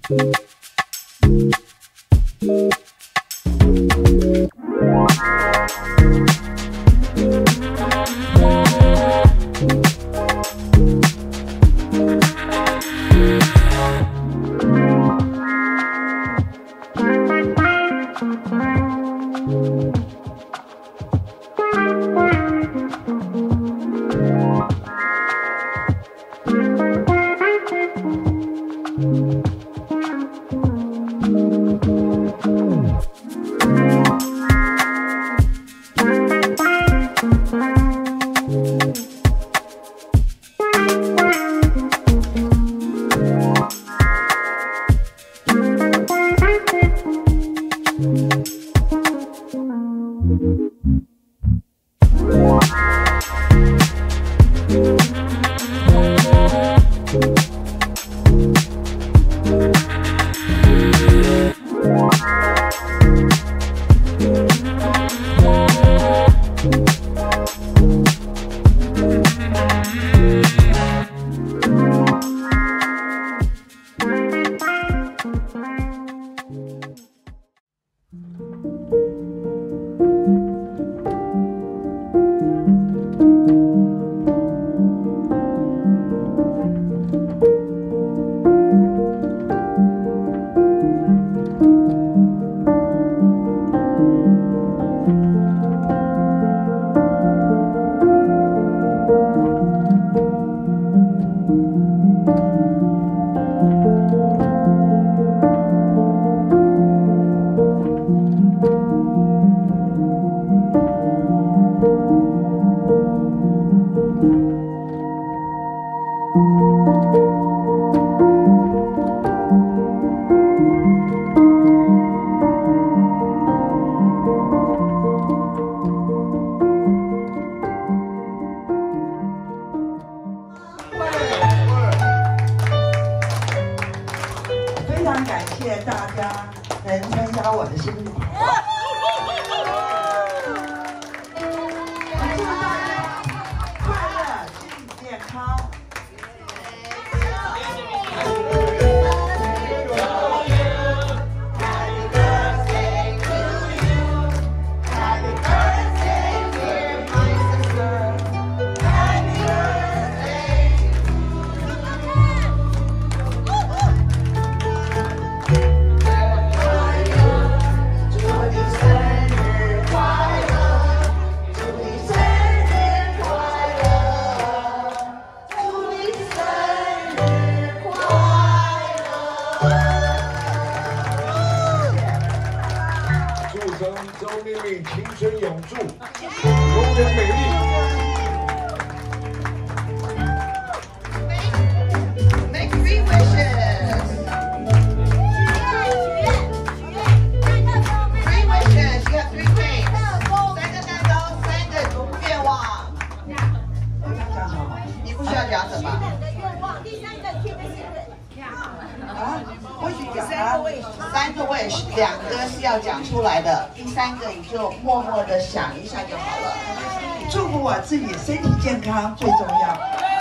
自己身体健康最重要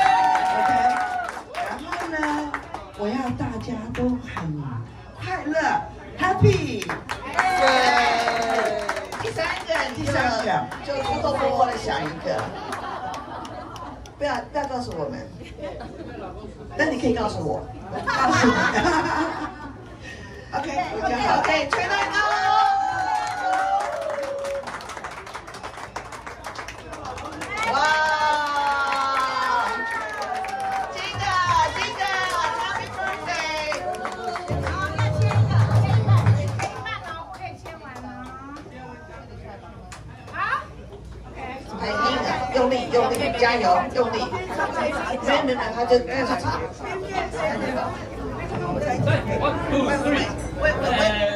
，OK。然后呢，我要大家都很快乐 ，happy。对。第三个，就偷偷摸摸的想一个，不要告诉我们，但你可以告诉我，告诉你。OK， 我讲好 ，OK， 吹蛋糕。哇！金的 ，Happy birthday！ 好，要签一个，可以慢哦，不可以签完哦。好 ，OK。用力，加油，用力！没，他就开始唱。喂。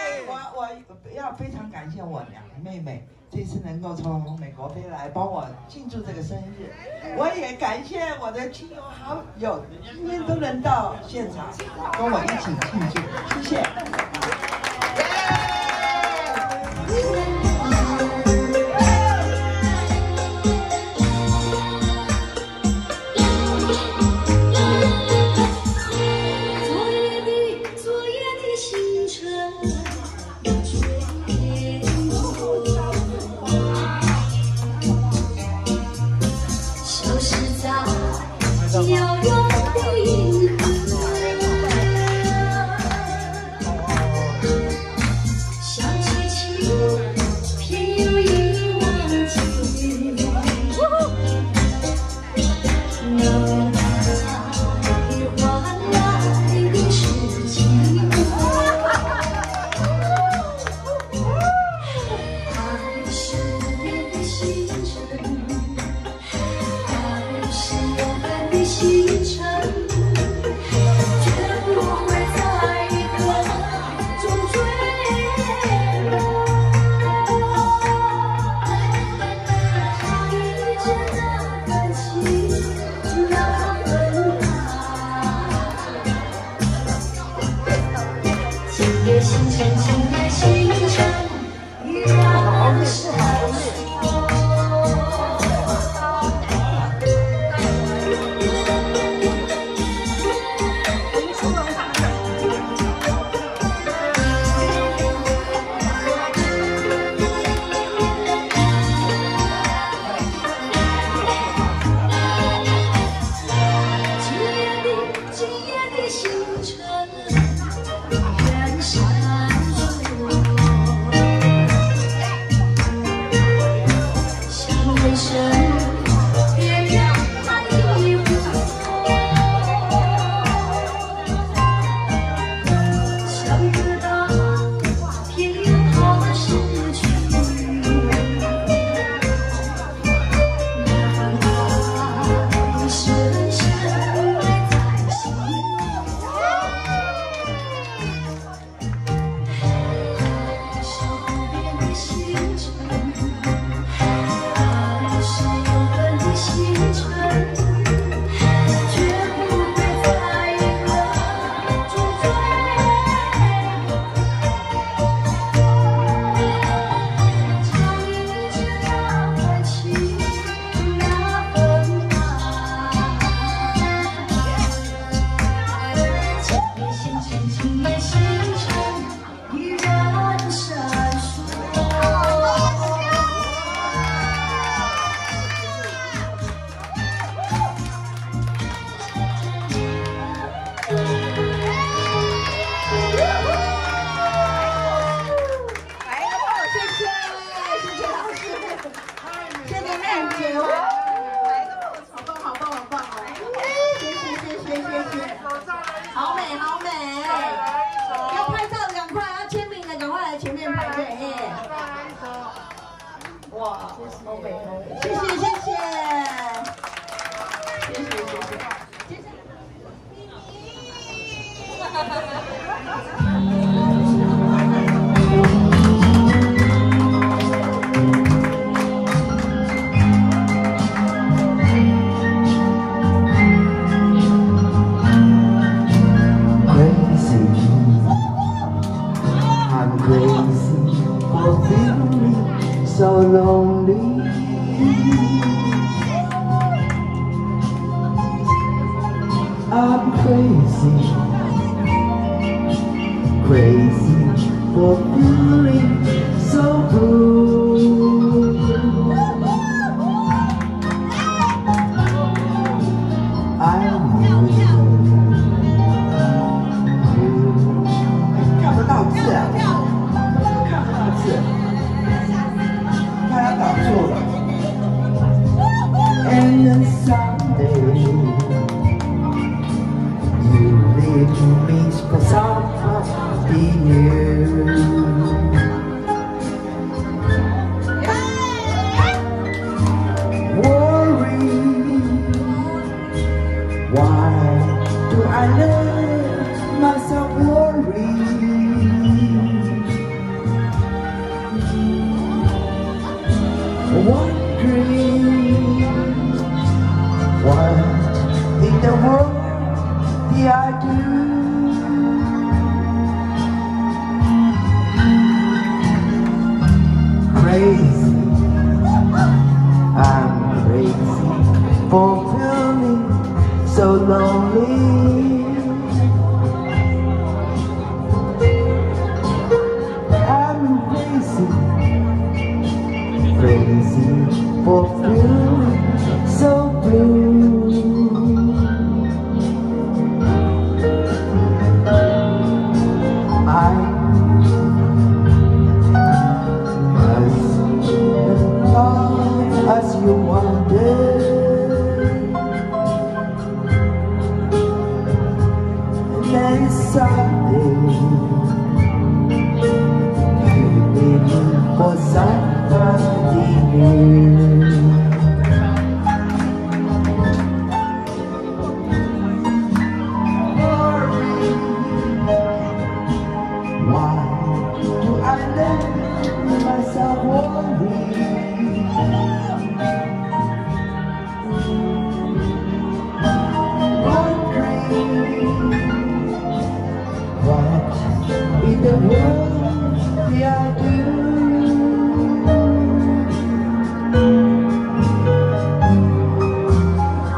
非常感谢我两个妹妹，这次能够从美国飞来帮我庆祝这个生日。我也感谢我的亲友好友，今天都能到现场跟我一起庆祝，谢谢。 One dream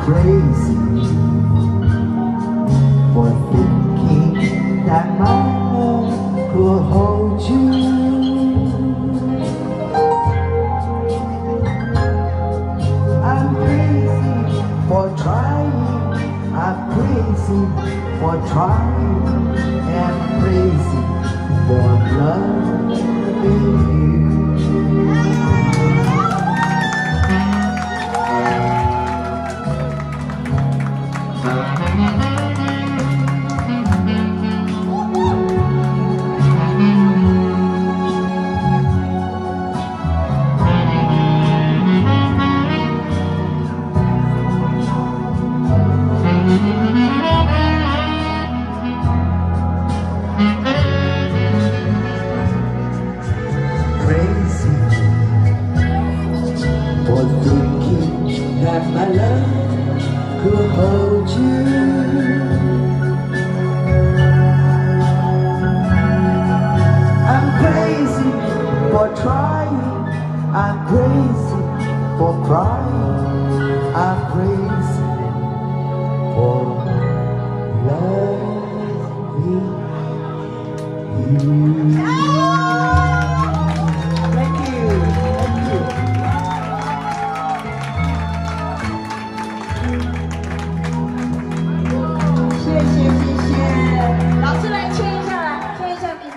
crazy for thinking that my love could hold you. I'm crazy for trying. I'm crazy for trying. And crazy for loving you. Crazy for thinking that my love could hold you. I'm crazy for trying. I'm crazy for crying. I'm crazy for loving you. Thank you. Thank you. 谢谢谢谢，老师来签一下来，签一下名字。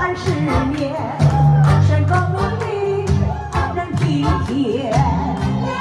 深耕努力，人体贴。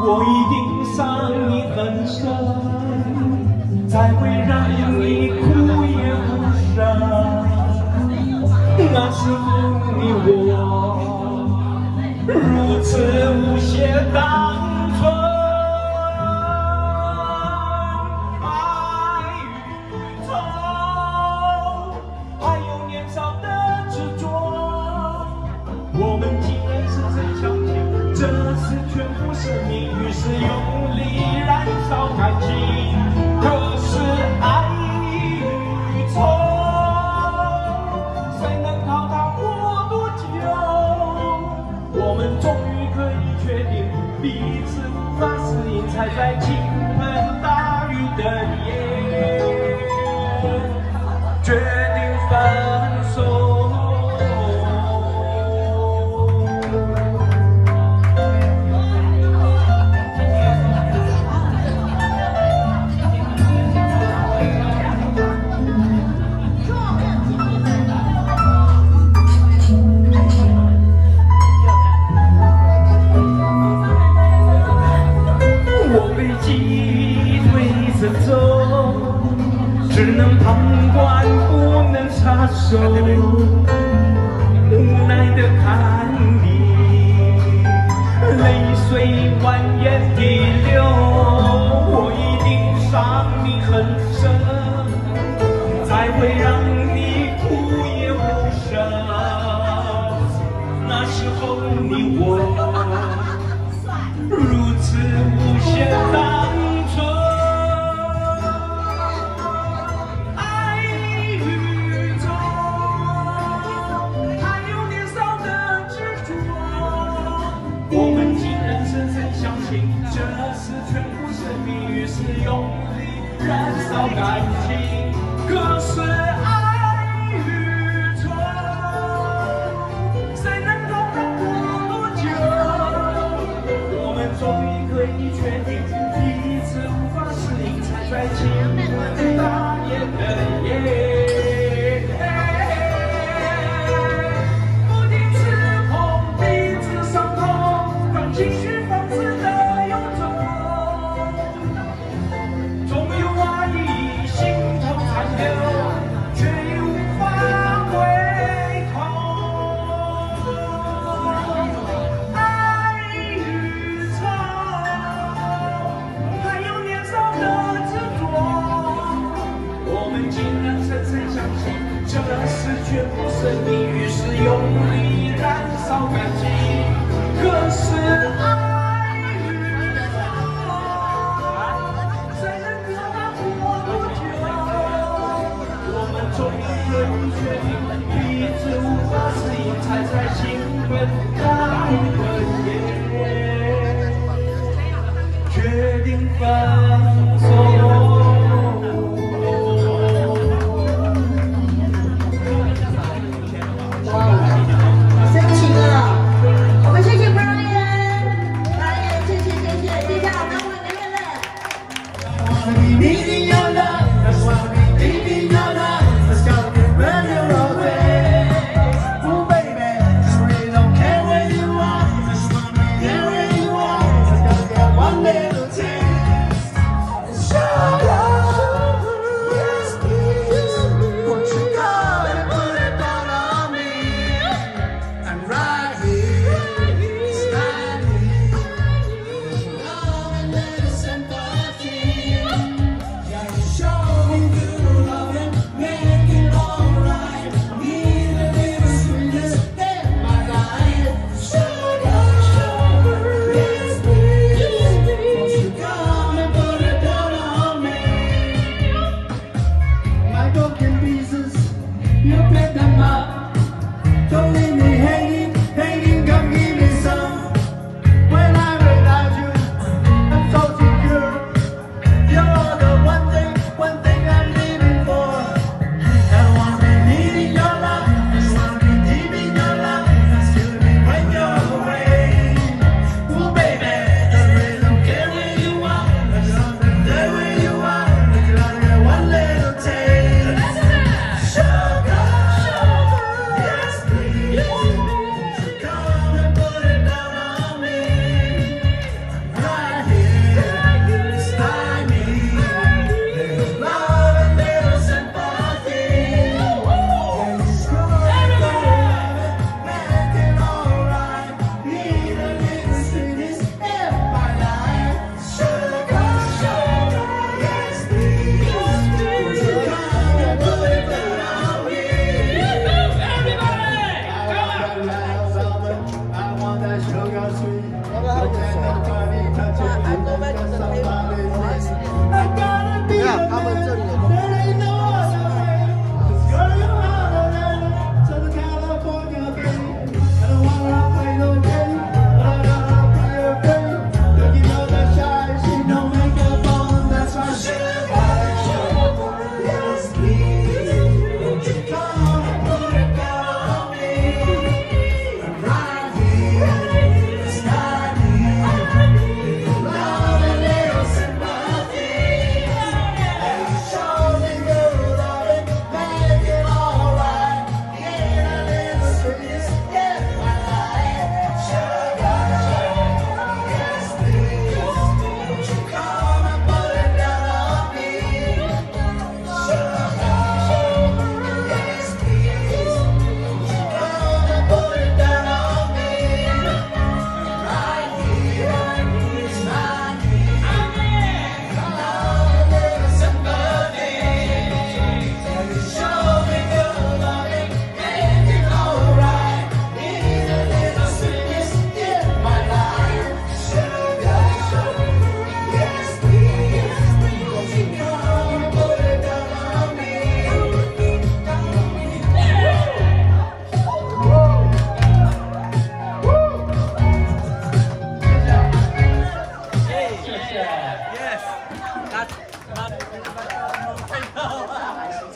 我一定伤你很深，才会让你哭也不声。那时候你我如此无邪单纯，爱与痛，还有年少的执着，我们竟然深深相信这是全部生命，于是用力燃烧感情。可是爱与痛，谁能靠它活多久？我们终于可以确定，彼此无法适应，才在倾盆大雨的夜决定分手。只能旁观，不能插手，无奈的看你，泪水蜿蜒地流。我一定伤你很深，才会让你哭也无声。那时候你我如此无限单纯。我们竟然深深相信，这是全部生命，于是用力燃烧感情。可是爱与痛，谁能够让过多久？我们终于可以确定，彼此无法适应，才在倾盆大雨的夜。情绪放肆的涌动，总有爱意心头残留，却已无法回头。爱与痛，还有年少的执着，我们竟然深深相信，这是全部生命，于是用力燃烧感情。可是爱与痛，谁能知道过多久？我们终于可以确定，彼此无法适应，才在倾盆大雨的夜决定分手。 深情啊！我们谢谢 Brian， 谢谢。接下来我们会的乐乐。 Needing your love, that's why we needing your love. Let's go get ready all day. Oh baby, I really don't care where you are. Just wanna be there where you are. Let's go get one little taste. Show love, yes please. Won't you go and put it down on me? I'm right here, standing. Love and little sympathy. Yeah, you show me good love and make it alright. Need a little sweetness in my life. Sugar, yes please. Won't you come and put it down on me? My broken pieces, you pick them up. Don't leave me hanging, come give me some. When I'm without you, I'm so secure. You're the one thing I'm living for. I wanna be needing your love, I wanna be deep in your love. That's killing me when you're away. Oh baby, I really don't care where you are. I just wanna stay where you are. I just wanna get one little taste. Sugar,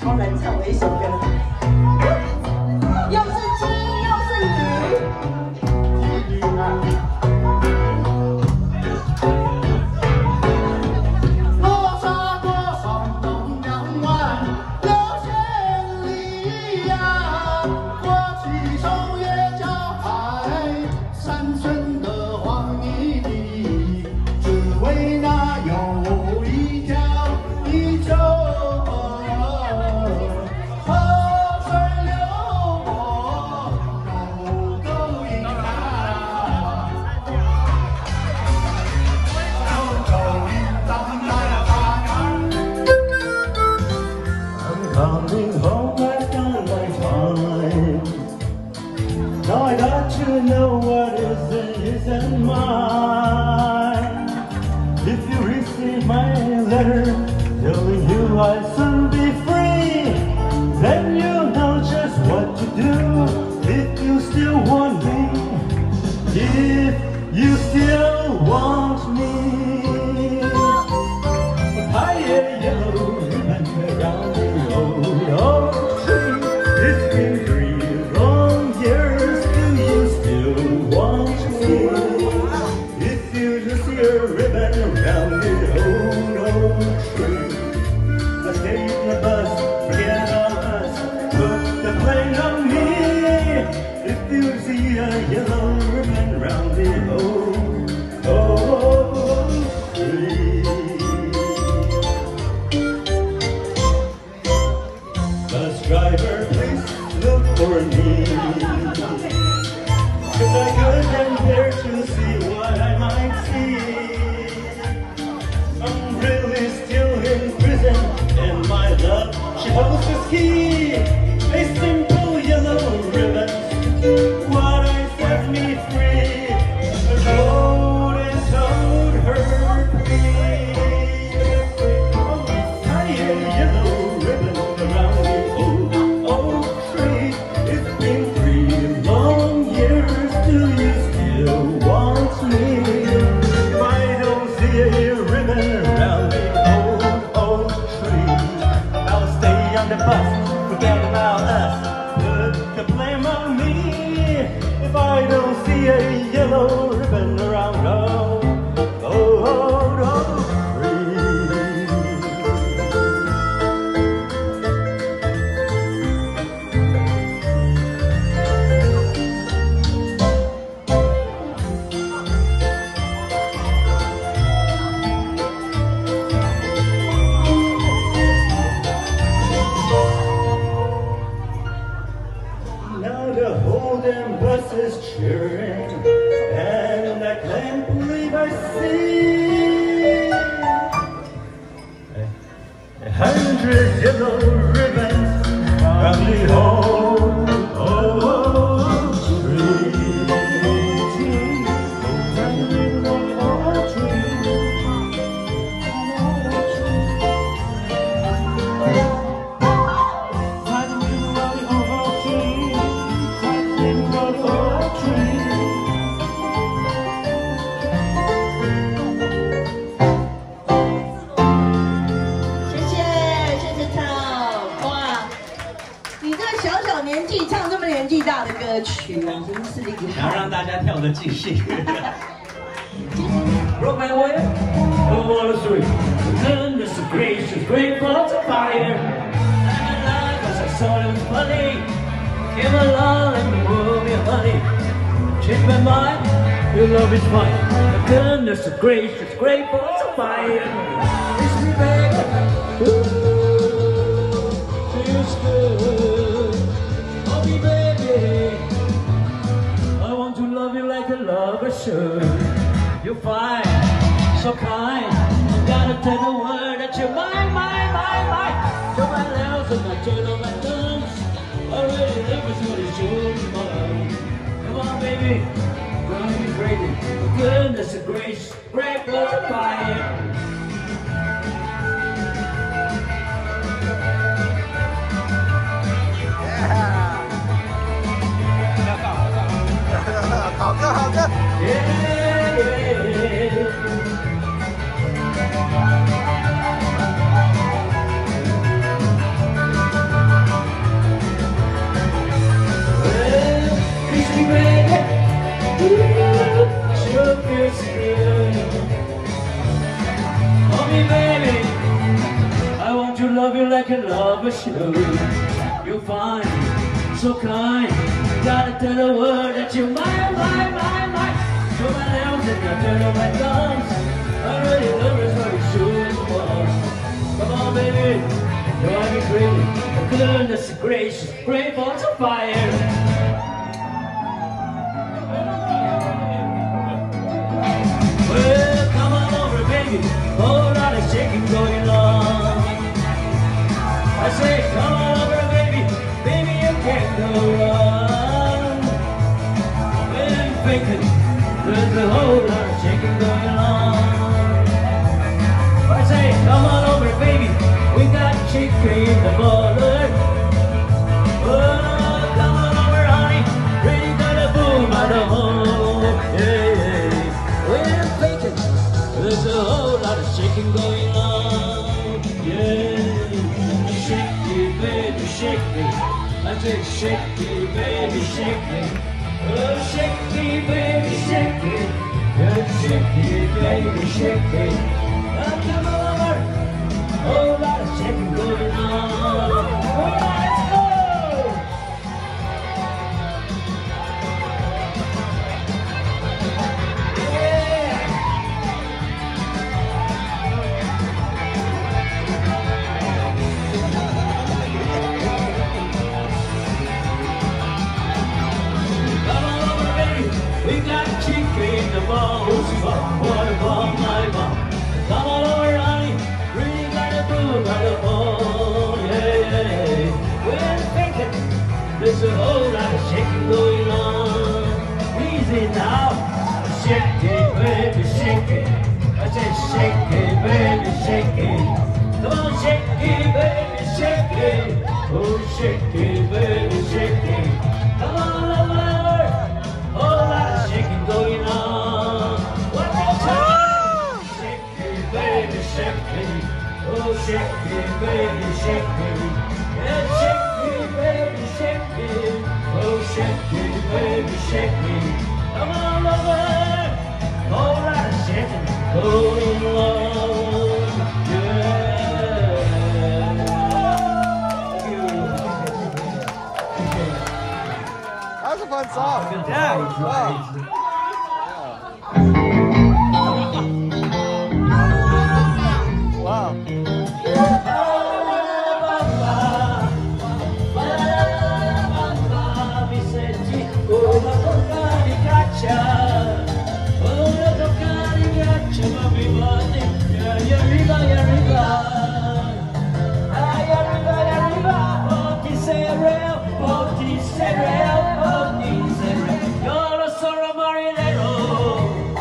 超难唱的一首歌，又是鸡又是鱼。 落沙多少东阳湾，有千里呀。过去守夜交海，山村的黄泥地，只为那有一条一条河水流过，沟沟一看，沟沟一当来看。I'm coming home, I've done my time. Now I got to know what is and isn't mine. If you receive my letter telling you I'll soon be free, then you know just what to do. If you still want me, if you still want me. High yellow ribbon around the old tree. It's been 3 long years. Do you still want me? If you just see a ribbon around the old tree, let's take the bus, forget about us, put the plane on me. If you see a yellow ribbon around the old tree. Bus driver, please look for me, 'cause I couldn't bear to see what I might see. I'm really still in prison, and my love, she holds the key. A simple yellow ribbon, what I set me free. The road and told her please. Tie a yellow ribbon around the old tree. It's been 3 long years. Do you still want me? If I don't see a ribbon around the old tree, I'll stay on the bus, forget about us, put the blame on me. If I don't see a yellow ribbon around the old tree. Now the whole damn bus is cheering, and I can't believe I see 100 yellow ribbons from the old tree. 大的歌曲啊，真是厉害！ 然后让大家跳得尽兴。Broke my way over the street. Goodness gracious, great balls of fire. And I was so funny. Came along and moved me, honey. Changed my mind. Your love is fine. Goodness gracious, great balls of fire. Kiss me back. Feels good. Love me, baby. I want to love you like a lover should. You're fine, so kind. Gotta tell the word that you're mine. Turn my nails and I turn on my thumbs. Already love is what it should be mine. Come on, baby, drive me crazy. Goodness gracious, great balls of fire. 好歌，好歌。 a lover should. You'll find so kind. Gotta tell the world that you're mine. Put my nails in the dirt of my thumbs. I really love is what it should was. Come on, baby, drive me crazy. Goodness gracious, great balls of fire. Well, come on over, baby. Whole lot of shaking going on. I say, come on over, baby. Baby, you can't go wrong. Well, I'm thinking there's a whole lot of shaking going on. I say, come on over, baby. We got chicken in the boiler. Oh, come on over, honey. Really gonna boom out of home. Yeah. Well, I'm thinking there's a whole lot of shaking going on. Yeah. Shake it, baby, shake it. I say, shake it, baby, shake it. Oh, shake it, baby, shake it. Yeah, shake it, baby, shake it. Oh, come over. Oh, lot of shaking going on. Oh, let's go. Yeah. Come on over, baby. We got chicken in the bowl. What a bomb, my bomb. Come on over, honey. Really gotta move out of home. Yeah. We're thinking there's a whole lot of shaking going on. Easy now. Shake it, baby, shake it. I said, shake it, baby, shake it. Come on, shake it, baby, shake it. Oh, shake it, baby, shake it. Come on, lover. Whole lot of shaking going on. One more time. Shake it, baby, shake it. Oh, shake it, baby, shake it. Yeah, shake it, baby, shake it. Oh, shake it, baby, shake it. Come on, lover. Whole lot of shaking going on. Yeah. That was a fun song. Yeah. Wow.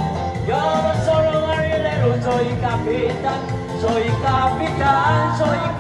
Soy capitán, soy